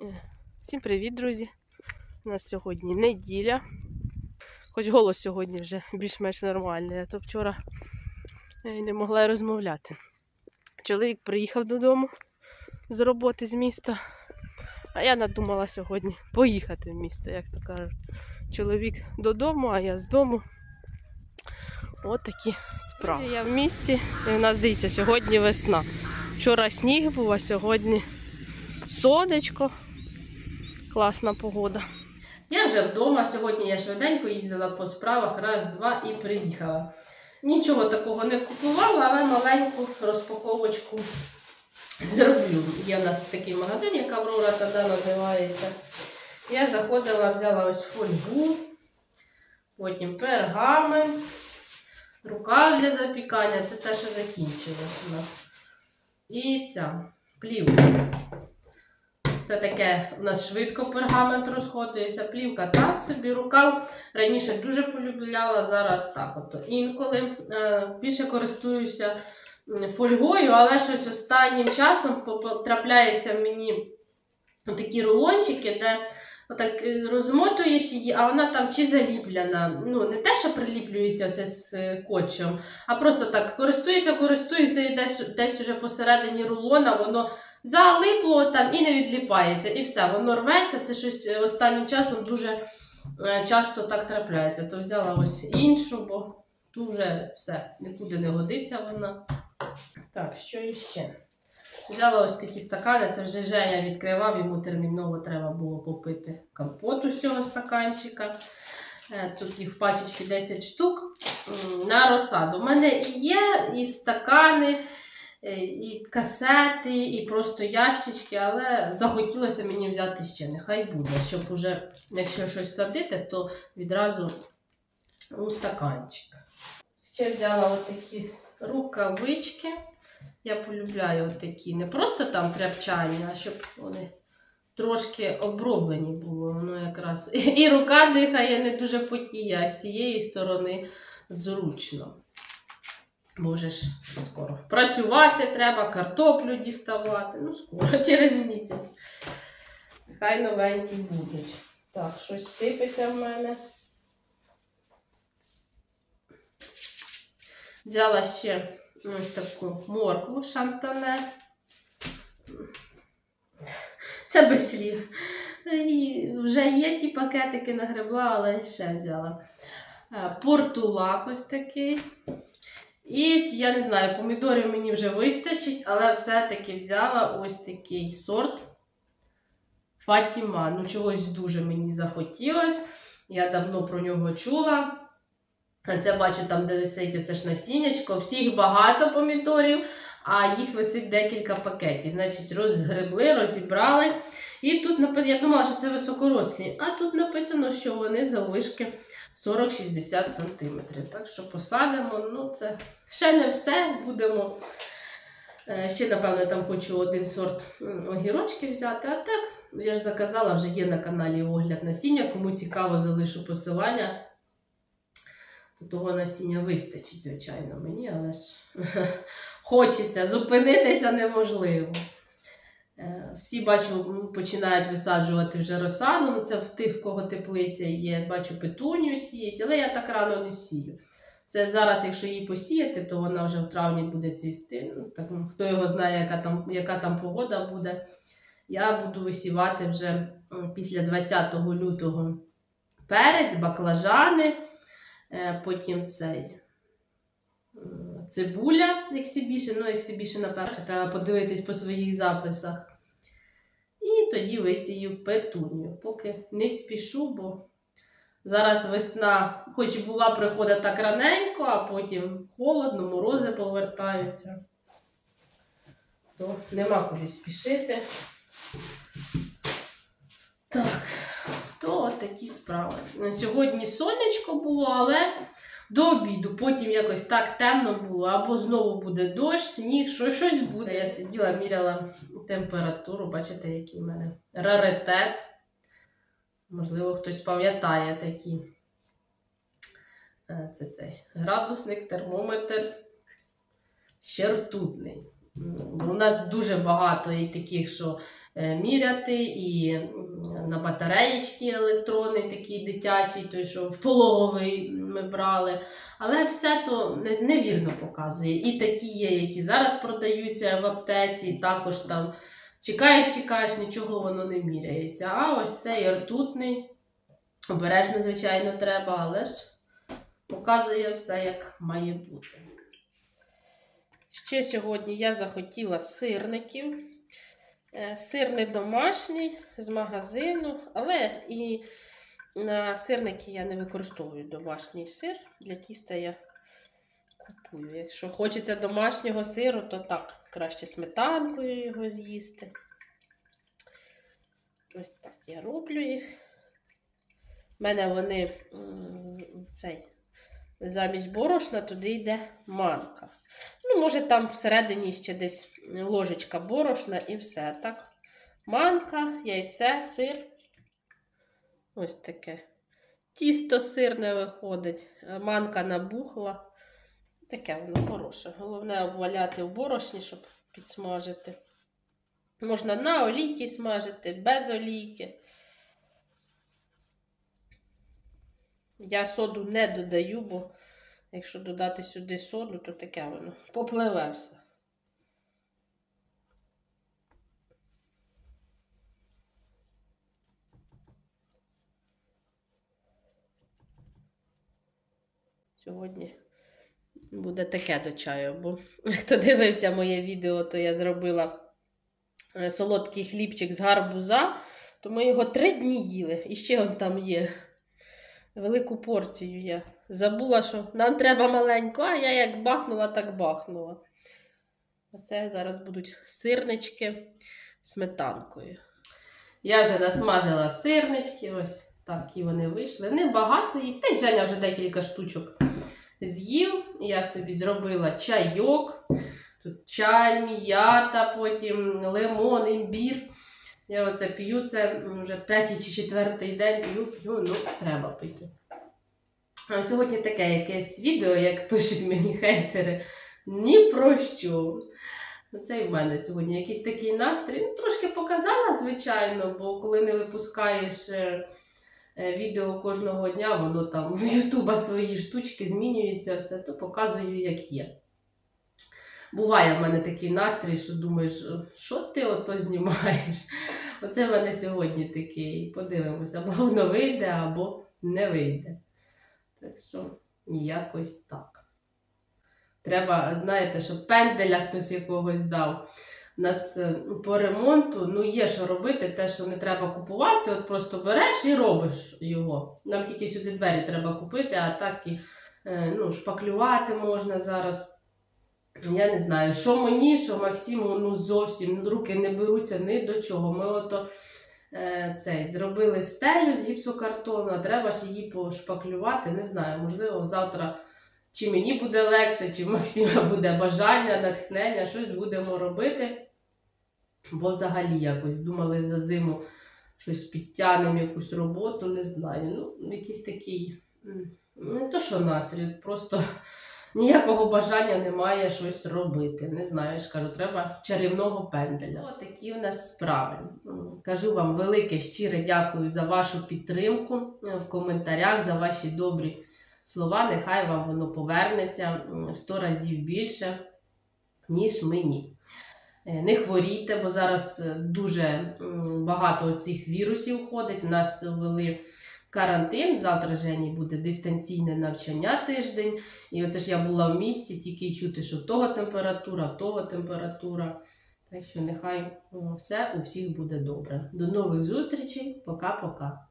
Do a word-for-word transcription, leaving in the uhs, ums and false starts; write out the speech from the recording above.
Всім привіт, друзі! У нас сьогодні неділя. Хоч голос сьогодні вже більш-менш нормальний, а то вчора я й не могла й розмовляти. Чоловік приїхав додому з роботи з міста, а я надумала сьогодні поїхати в місто, як то кажуть. Чоловік додому, а я з дому. От такі справи. Я в місті, і у нас, дивіться, сьогодні весна. Вчора сніг був, а сьогодні сонечко. Класна погода. Я вже вдома. Сьогодні я швиденько їздила по справах, раз, два і приїхала. Нічого такого не купувала, але маленьку розпаковочку зроблю. Є у нас такий магазин, як Аврора тоді називається. Я заходила, взяла ось фольгу, потім пергамент, рукав для запікання. Це те, що закінчилось у нас. І ця плівка. Це таке, у нас швидко пергамент розходується, плівка так собі, рукав. Раніше дуже полюбляла, зараз так от. Інколи е, більше користуюся фольгою, але щось останнім часом потрапляються мені такі рулончики, де отак розмотуєш її, а вона там чи заліплена. Ну, не те, що приліплюється це з скотчем, а просто так користуюся, користуюся і десь, десь уже посередині рулона воно залипло там і не відліпається. І все, воно рветься. Це щось останнім часом дуже часто так трапляється. То взяла ось іншу, бо тут вже все, нікуди не годиться вона. Так, що іще? Взяла ось такі стакани, це вже Женя відкривав, йому терміново треба було попити компоту з цього стаканчика. Тут їх в пачечці десять штук на розсаду. У мене і є і стакани, і касети, і просто ящички, але захотілося мені взяти ще, нехай буде, щоб уже, якщо щось садити, то відразу у стаканчик. Ще взяла отакі рукавички. Я полюбляю такі, не просто там тряпчані, а щоб вони трошки оброблені були. Воно якраз і рука дихає, не дуже потіє, а з цієї сторони зручно. Можеш скоро працювати треба, картоплю діставати. Ну, скоро, через місяць. Хай новенькі будуть. Так, щось сипеться в мене. Взяла ще ось таку моркву шантане. Це без слів. І вже є ті пакетики нагребла, але ще взяла. Портулак ось такий. І, я не знаю, помідорів мені вже вистачить, але все-таки взяла ось такий сорт Фатіма. Ну, чогось дуже мені захотілось. Я давно про нього чула. Це бачу там, де висить оце ж насіннячко. Всіх багато помідорів, а їх висить декілька пакетів. Значить, розгребли, розібрали. І тут написано, я думала, що це високорослі, а тут написано, що вони заввишки сорок-шістдесят сантиметрів. Так що посадимо, ну це ще не все, будемо. Ще, напевно, там хочу один сорт огірочки взяти, а так, я ж заказала, вже є на каналі огляд насіння, кому цікаво, залишу посилання. То того насіння вистачить, звичайно, мені, але ж хочеться, зупинитися неможливо. Всі, бачу, починають висаджувати вже розсаду, ну це в тих, в кого теплиця є, бачу, петунію сіють, але я так рано не сію. Це зараз, якщо її посіяти, то вона вже в травні буде цвісти. Ну, так, хто його знає, яка там, яка там погода буде. Я буду висівати вже після двадцятого лютого перець, баклажани, потім цей цибуля, ексібішн, ну ексібішн, напевно, треба подивитись по своїх записах. І тоді висію петунію. Поки не спішу, бо зараз весна, хоч була, приходить так раненько, а потім холодно, морози повертаються. То нема куди спішити. Так, то от такі справи. Сьогодні сонечко було, але до обіду, потім якось так темно було, або знову буде дощ, сніг, щось, щось буде. Я сиділа, міряла температуру, бачите, який в мене раритет. Можливо, хтось пам'ятає такі. Це цей градусник, термометр, ще ртутний. У нас дуже багато і таких, що міряти, і на батареєчки електронний такий дитячий, той, що в пологовий ми брали. Але все то невірно показує. І такі є, які зараз продаються в аптеці, також там чекаєш, чекаєш, нічого воно не міряється. А ось цей ртутний, обережно, звичайно, треба, але ж показує все, як має бути. Ще сьогодні я захотіла сирників. Сир не домашній, з магазину, але і на сирники я не використовую домашній сир. Для тіста я купую. Якщо хочеться домашнього сиру, то так, краще сметанкою його з'їсти. Ось так я роблю їх. У мене вони цей, замість борошна туди йде манка. Ну, може, там всередині ще десь ложечка борошна і все. Так, манка, яйце, сир. Ось таке. Тісто сирне виходить, манка набухла. Таке воно хороше. Головне обваляти в борошні, щоб підсмажити. Можна на олійці смажити, без олійки. Я соду не додаю, бо якщо додати сюди соду, то таке воно попливе все. Сьогодні буде таке до чаю, бо хто дивився моє відео, то я зробила солодкий хлібчик з гарбуза, то ми його три дні їли. І ще он там є. Велику порцію я забула, що нам треба маленько, а я як бахнула, так бахнула. Оце зараз будуть сирнички з сметанкою. Я вже насмажила сирнички, ось так і вони вийшли. Небагато їх, та й Женя вже декілька штучок з'їв. Я собі зробила чайок. Тут чай, м'ята, потім лимон, імбір. Я оце п'ю, це вже третій чи четвертий день п'ю, п'ю, ну, треба пити. А сьогодні таке якесь відео, як пишуть мені хейтери, ні про що. Це і в мене сьогодні якийсь такий настрій. Ну, трошки показала, звичайно, бо коли не випускаєш відео кожного дня, воно там в Ютуба свої штучки змінюється, все, то показую, як є. Буває в мене такий настрій, що думаєш, що ти ото знімаєш? Оце в мене сьогодні такий. Подивимося, або воно вийде, або не вийде. Так що, якось так. Треба, знаєте, щоб пенделя хтось якогось дав. У нас по ремонту, ну, є що робити, те, що не треба купувати, от просто береш і робиш його. Нам тільки сюди двері треба купити, а так і, ну, шпаклювати можна зараз. Я не знаю, що мені, що Максиму, ну, зовсім руки не беруться ні до чого. Ми ото е, цей, зробили стелю з гіпсокартону, а треба ж її пошпаклювати, не знаю, можливо, завтра чи мені буде легше, чи в Максима буде бажання, натхнення, щось будемо робити. Бо взагалі якось думали за зиму щось підтягнемо, якусь роботу, не знаю. Ну, якийсь такий, не то що настрій, просто ніякого бажання немає щось робити. Не знаю, я ж кажу, треба чарівного пенделя. Ось такі в нас справи. Кажу вам велике, щире дякую за вашу підтримку в коментарях, за ваші добрі слова. Нехай вам воно повернеться в сто разів більше, ніж мені. Не хворійте, бо зараз дуже багато цих вірусів ходить. У нас ввели карантин, завтра Жені буде дистанційне навчання тиждень. І оце ж я була в місті, тільки чути, що в того температура, в того температура. Так що нехай все у всіх буде добре. До нових зустрічей. Пока-пока.